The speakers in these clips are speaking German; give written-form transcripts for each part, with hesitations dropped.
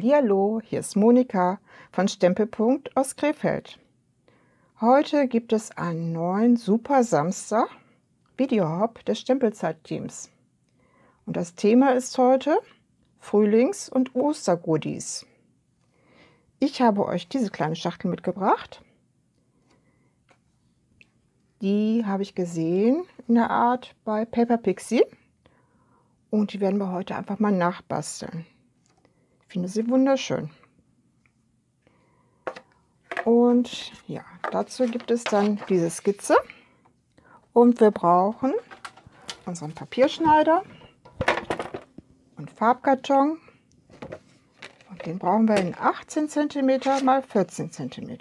Hallihallo, hier ist Monika von Stempelpunkt aus Krefeld. Heute gibt es einen neuen Super Samstag Videohop des Stempelzeit-Teams. Und das Thema ist heute Frühlings- und Ostergoodies. Ich habe euch diese kleine Schachtel mitgebracht. Die habe ich gesehen in der Art bei Paper Pixie. Und die werden wir heute einfach mal nachbasteln. Ich finde sie wunderschön. Und ja, dazu gibt es dann diese Skizze. Und wir brauchen unseren Papierschneider und Farbkarton. Und den brauchen wir in 18 cm x 14 cm.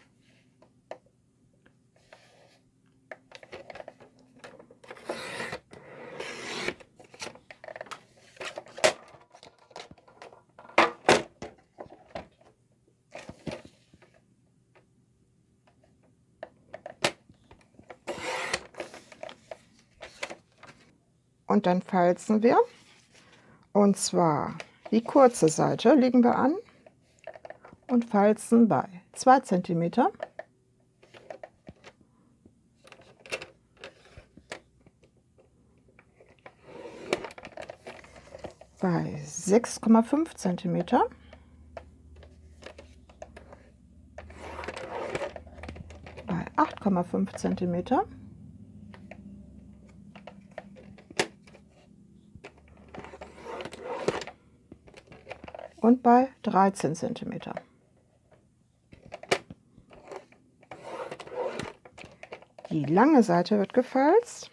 Und dann falzen wir, und zwar die kurze Seite legen wir an und falzen bei 2 cm, bei 6,5 cm, bei 8,5 cm, und bei 13 cm. Die lange Seite wird gefalzt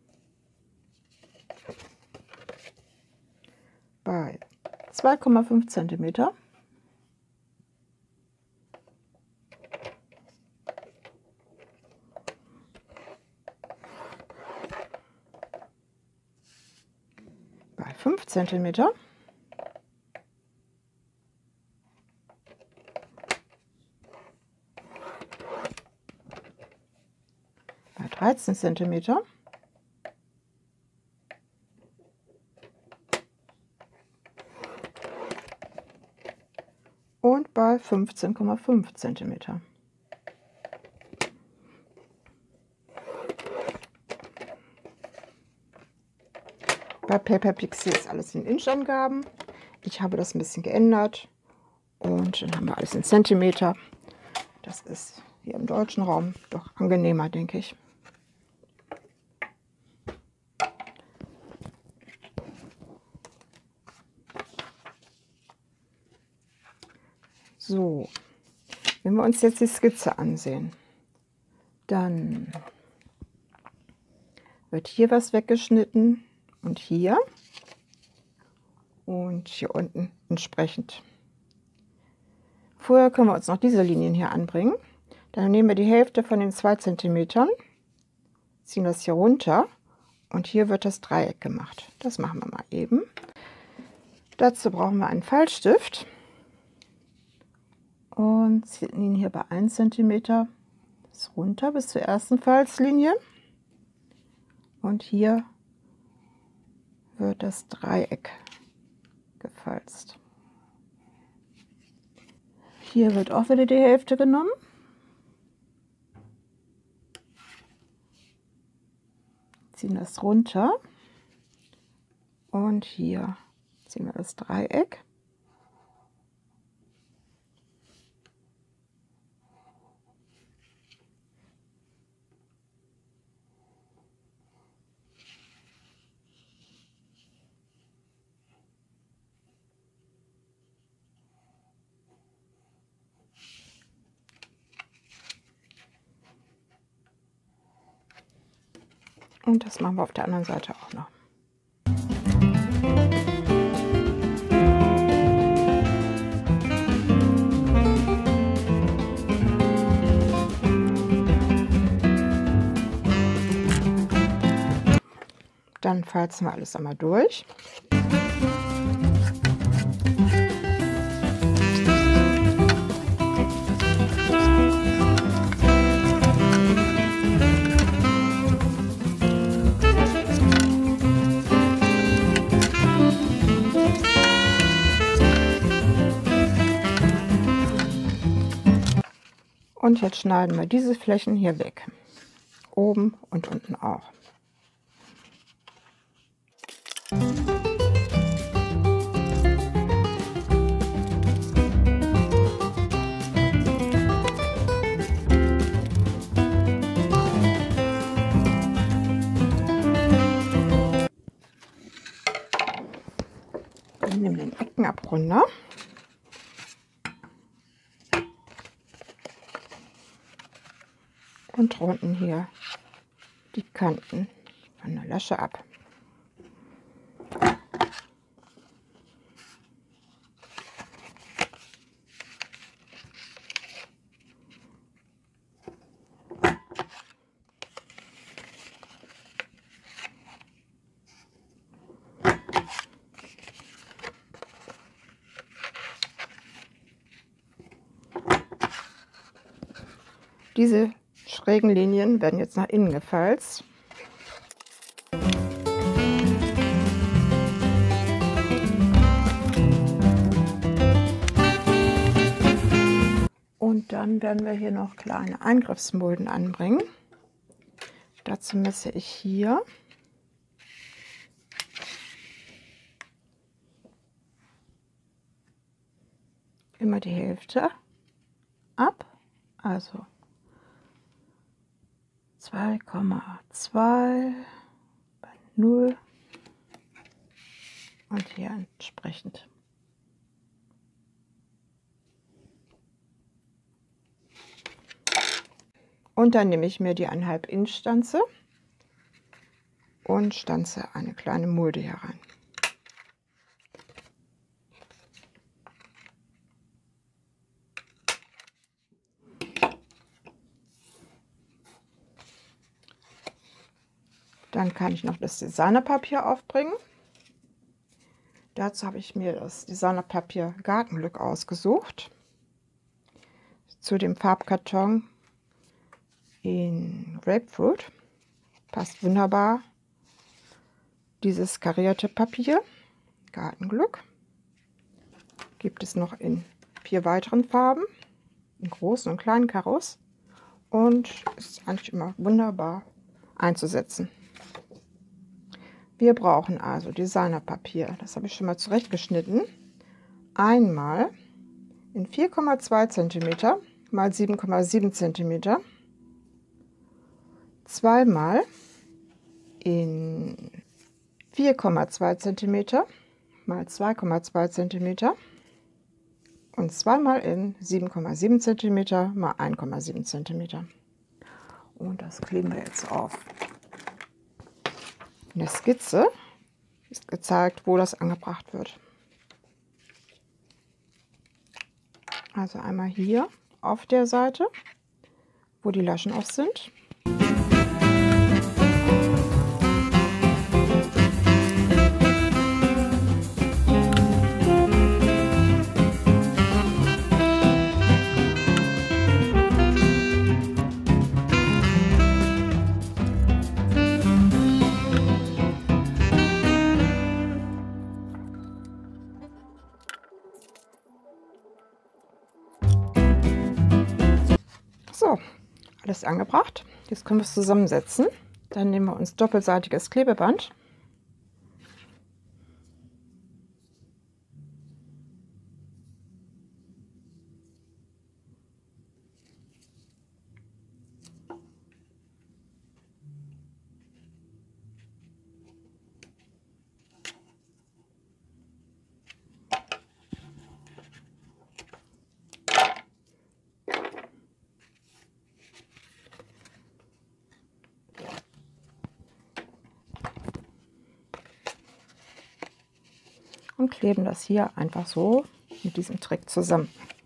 bei 2,5 cm, bei 5 cm, bei 13 cm und bei 15,5 cm. Bei Paper Pixie ist alles in Inchangaben. Ich habe das ein bisschen geändert und dann haben wir alles in Zentimeter. Das ist hier im deutschen Raum doch angenehmer, denke ich. So, wenn wir uns jetzt die Skizze ansehen, dann wird hier was weggeschnitten und hier unten entsprechend. Vorher können wir uns noch diese Linien hier anbringen. Dann nehmen wir die Hälfte von den 2 cm, ziehen das hier runter und hier wird das Dreieck gemacht. Das machen wir mal eben. Dazu brauchen wir einen Faltstift und ziehen ihn hier bei 1 cm das runter bis zur ersten Falzlinie. Und hier wird das Dreieck gefalzt. Hier wird auch wieder die Hälfte genommen. Ziehen das runter und hier ziehen wir das Dreieck. Und das machen wir auf der anderen Seite auch noch. Dann falzen wir alles einmal durch. Und jetzt schneiden wir diese Flächen hier weg. Oben und unten auch. Ich nehme den Eckenabrunder. Und runden hier die Kanten von der Lasche ab. Diese schrägen Linien werden jetzt nach innen gefalzt. Und dann werden wir hier noch kleine Eingriffsmulden anbringen. Dazu messe ich hier immer die Hälfte ab, also 2,2 bei 0 und hier entsprechend. Und dann nehme ich mir die 1,5 Inch Stanze und stanze eine kleine Mulde hier rein. Dann kann ich noch das Designerpapier aufbringen. Dazu habe ich mir das Designerpapier Gartenglück ausgesucht. Zu dem Farbkarton in Grapefruit. Passt wunderbar. Dieses karierte Papier, Gartenglück, gibt es noch in 4 weiteren Farben, in großen und kleinen Karos. Und ist eigentlich immer wunderbar einzusetzen. Wir brauchen also Designerpapier, das habe ich schon mal zurechtgeschnitten, einmal in 4,2 cm mal 7,7 cm, zweimal in 4,2 cm mal 2,2 cm und zweimal in 7,7 cm mal 1,7 cm. Und das kleben wir jetzt auf. In der Skizze ist gezeigt, wo das angebracht wird. Also einmal hier auf der Seite, wo die Laschen auf sind. So, alles angebracht. Jetzt können wir es zusammensetzen. Dann nehmen wir uns doppelseitiges Klebeband. Und kleben das hier einfach so mit diesem Trick zusammen.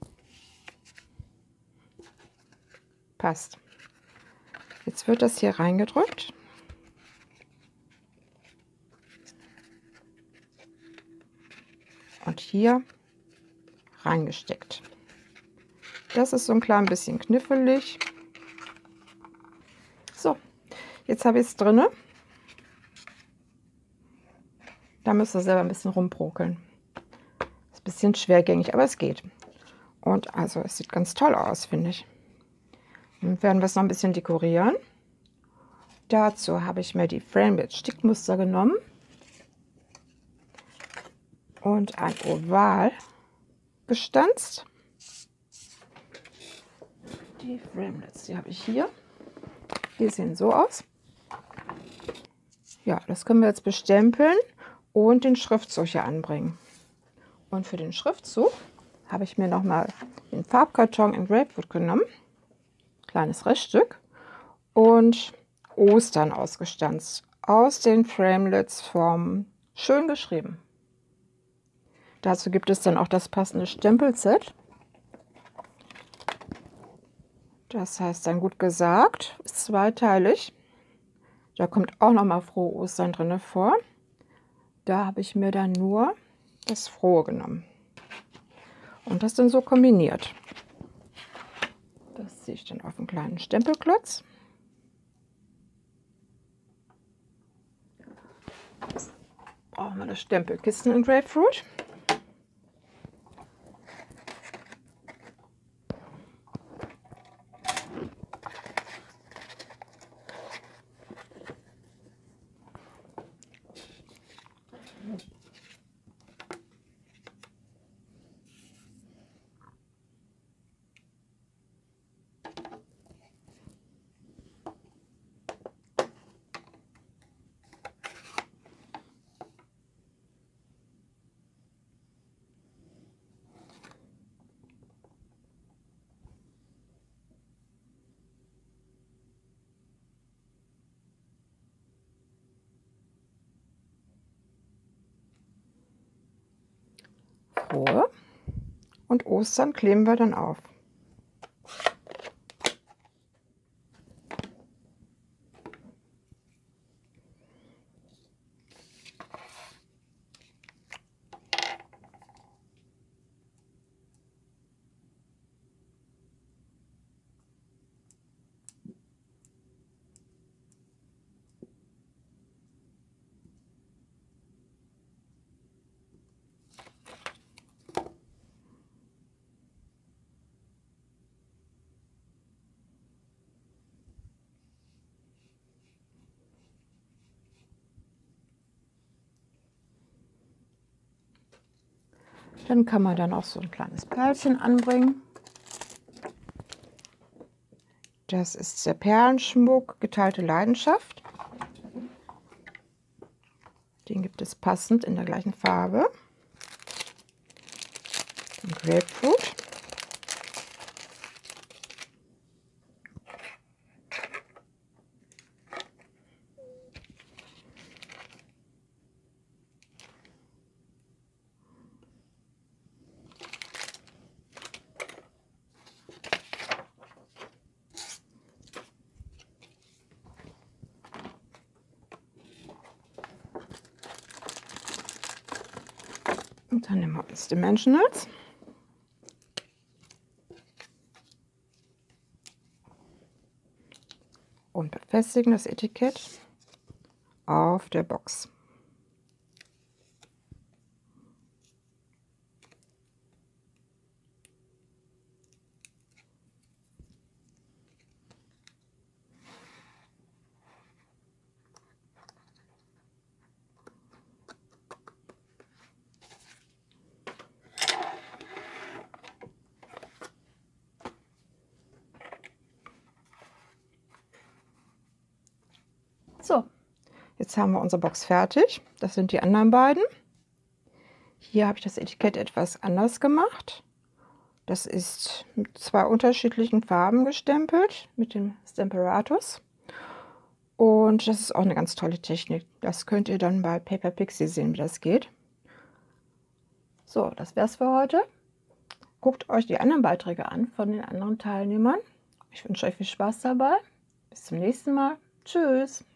Passt. Jetzt wird das hier reingedrückt. Und hier reingesteckt. Das ist so ein klein bisschen knifflig. So, jetzt habe ich es drin. Da müsst ihr selber ein bisschen rumbrokeln. Ist ein bisschen schwergängig, aber es geht. Und also es sieht ganz toll aus, finde ich. Dann werden wir es noch ein bisschen dekorieren. Dazu habe ich mir die Framelits Stickmuster genommen und ein Oval gestanzt. Die Framelits, die habe ich hier. Die sehen so aus. Ja, das können wir jetzt bestempeln und den Schriftzug hier anbringen. Und für den Schriftzug habe ich mir nochmal den Farbkarton in Grapefruit genommen. Kleines Reststück. Und Ostern ausgestanzt. Aus den Framelits vom Schön geschrieben. Dazu gibt es dann auch das passende Stempelset. Das heißt dann gut gesagt, ist zweiteilig. Da kommt auch noch mal Frohe Ostern drin vor. Da habe ich mir dann nur das Frohe genommen und das dann so kombiniert. Das ziehe ich dann auf einen kleinen Stempelklotz. Brauchen wir das Stempelkissen in Grapefruit. Frohe und Ostern kleben wir dann auf. Dann kann man dann auch so ein kleines Perlchen anbringen. Das ist der Perlenschmuck Geteilte Leidenschaft. Den gibt es passend in der gleichen Farbe. Und Grapefruit. Und dann nehmen wir uns Dimensionals. Und befestigen das Etikett auf der Box. So, jetzt haben wir unsere Box fertig. Das sind die anderen beiden. Hier habe ich das Etikett etwas anders gemacht. Das ist mit zwei unterschiedlichen Farben gestempelt, mit dem Stemperatus. Und das ist auch eine ganz tolle Technik. Das könnt ihr dann bei Paper Pixie sehen, wie das geht. So, das wäre es für heute. Guckt euch die anderen Beiträge an von den anderen Teilnehmern. Ich wünsche euch viel Spaß dabei. Bis zum nächsten Mal. Tschüss.